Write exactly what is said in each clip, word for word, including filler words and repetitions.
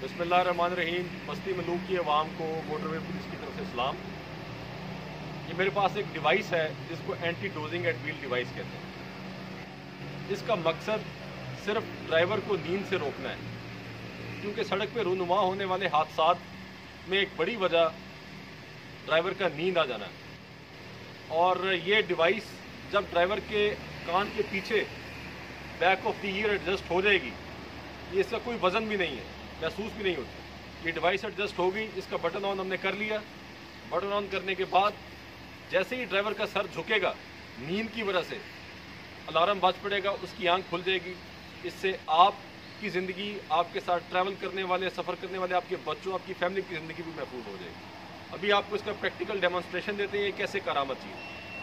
बिस्मिल्लाहिर्रहमानिर्रहीम। बस्ती मलूक की आवाम को मोटरवे पुलिस की तरफ से सलाम। ये मेरे पास एक डिवाइस है जिसको anti dozing at wheel device कहते हैं। इसका मकसद सिर्फ ड्राइवर को नींद से रोकना है, क्योंकि सड़क पे रूनुमा होने वाले हादसात में एक बड़ी वजह ड्राइवर का नींद आ जाना है। और ये डिवाइस जब ड्राइवर के कान के पीछे back of the ear adjust हो जाएगी, ये इसका कोई वज़न भी नहीं है, महसूस भी नहीं होती। ये डिवाइस एडजस्ट होगी, इसका बटन ऑन हमने कर लिया। बटन ऑन करने के बाद जैसे ही ड्राइवर का सर झुकेगा, नींद की वजह से अलार्म बज पड़ेगा, उसकी आंख खुल जाएगी। इससे आपकी ज़िंदगी, आपके साथ ट्रैवल करने वाले, सफ़र करने वाले आपके बच्चों, आपकी फैमिली की ज़िंदगी भी महफूज हो जाएगी। अभी आपको इसका प्रैक्टिकल डेमोन्स्ट्रेशन देते हैं ये कैसे करामत चीज़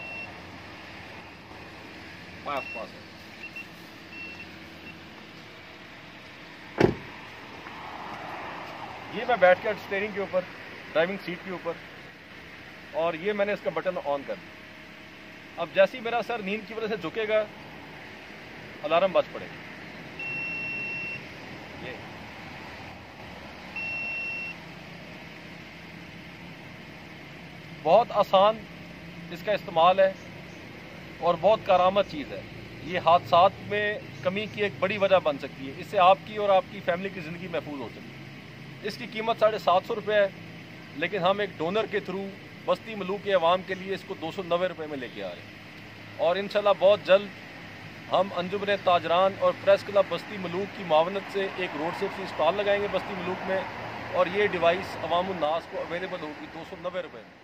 पास पास है। ये मैं बैठ कर स्टीयरिंग के ऊपर, ड्राइविंग सीट के ऊपर, और ये मैंने इसका बटन ऑन कर दिया। अब जैसे ही मेरा सर नींद की वजह से झुकेगा, अलार्म बज पड़ेगा। ये बहुत आसान इसका इस्तेमाल है और बहुत करामत चीज़ है। ये हादसात में कमी की एक बड़ी वजह बन सकती है। इससे आपकी और आपकी फैमिली की ज़िंदगी महफूज हो सकती है। इसकी कीमत साढ़े सात सौ रुपये है, लेकिन हम एक डोनर के थ्रू बस्ती मलूक के अवाम के लिए इसको दो सौ नब्बे रुपये में लेके आ रहे हैं। और इंशाल्लाह बहुत जल्द हम अंजुमन ताजरान और प्रेस क्लब बस्ती मलूक की मावनत से एक रोड सेफ्टी स्टॉल लगाएंगे बस्ती मलूक में, और ये डिवाइस अवाम उन्नास को अवेलेबल होगी दो सौ नब्बे रुपये में।